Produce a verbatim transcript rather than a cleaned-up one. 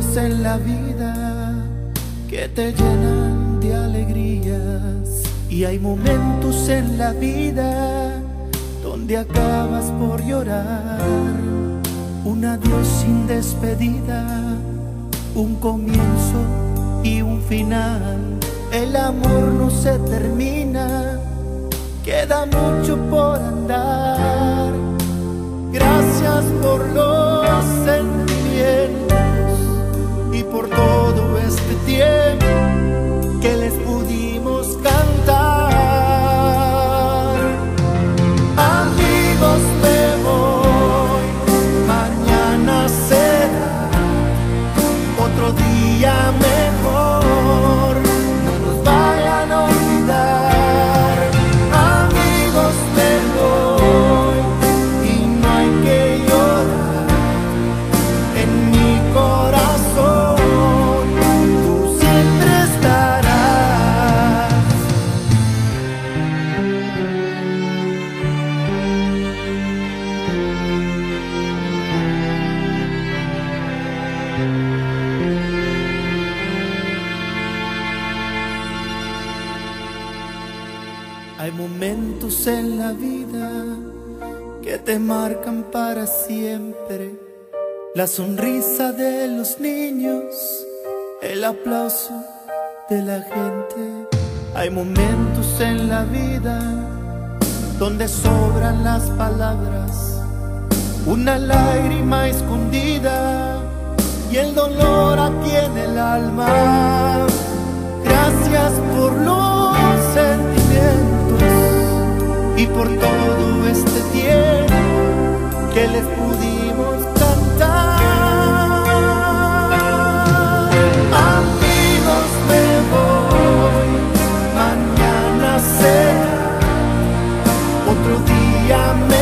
en la vida que te llenan de alegrías, y hay momentos en la vida donde acabas por llorar. Un adiós sin despedida, un comienzo y un final. El amor no se termina, queda mucho por andar. Gracias por los sentimientos y por todo este tiempo que les pudimos cantar. Amigos, me voy, mañana será otro día mejor, no nos vayan a olvidar. Amigos, me voy y no hay que llorar. En mi corazón tú siempre estarás. Hay momentos en la vida que te marcan para siempre. La sonrisa de los niños, el aplauso de la gente. Hay momentos en la vida donde sobran las palabras, una lágrima escondida y el dolor aquí en el alma. Gracias por los sentimientos y por todo este tiempo que les pudimos cantar. Amigos, me voy, mañana será otro día mejor.